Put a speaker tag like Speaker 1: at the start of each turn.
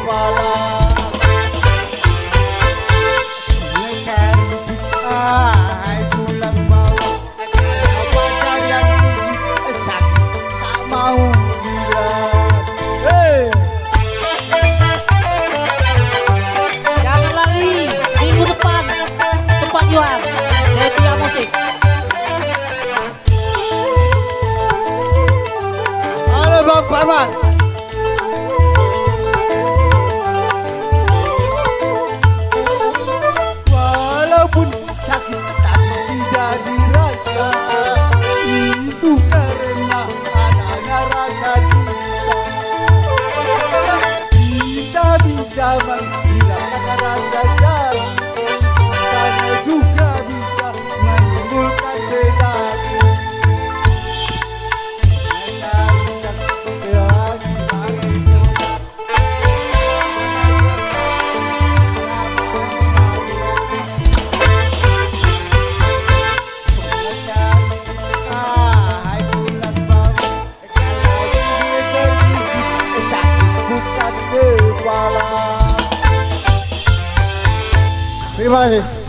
Speaker 1: kepala. Lekan ai tulang bawah, badan yang tinggi sakit tak mau gila.
Speaker 2: Jangan lari, minggu depan tempat jual dari Tia Musik.
Speaker 1: Halo Bang Parman. Walaupun sakit tapi tidak dirasa, itu karena adanya rasa cinta. Kita bisa menghilangkan rasa jauh, karena juga bisa menimbulkan pedati. Terima kasih.